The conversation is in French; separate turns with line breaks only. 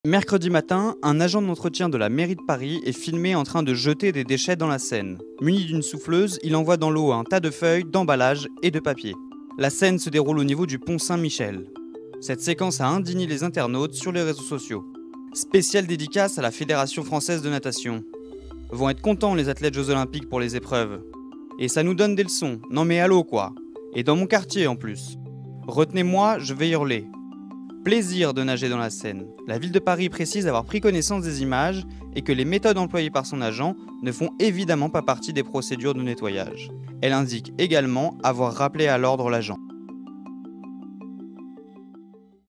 Mercredi matin, un agent d'entretien de la mairie de Paris est filmé en train de jeter des déchets dans la Seine. Muni d'une souffleuse, il envoie dans l'eau un tas de feuilles, d'emballages et de papier. La scène se déroule au niveau du pont Saint-Michel. Cette séquence a indigné les internautes sur les réseaux sociaux. Spéciale dédicace à la Fédération française de natation. Vont être contents les athlètes Jeux Olympiques pour les épreuves. Et ça nous donne des leçons, non mais allô quoi. Et dans mon quartier en plus. Retenez-moi, je vais hurler. Plaisir de nager dans la Seine. La ville de Paris précise avoir pris connaissance des images et que les méthodes employées par son agent ne font évidemment pas partie des procédures de nettoyage. Elle indique également avoir rappelé à l'ordre l'agent.